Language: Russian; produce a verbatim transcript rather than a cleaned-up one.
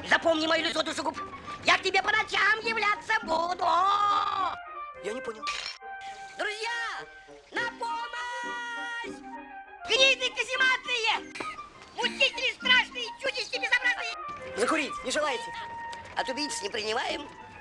Запомни мое лицо, душегуб. Я к тебе по ночам являться буду. Я не понял. Друзья, на помощь! Гниды казематные! Мучители страшные, чудища безобразные! Закурить не желаете? От убийц не принимаем.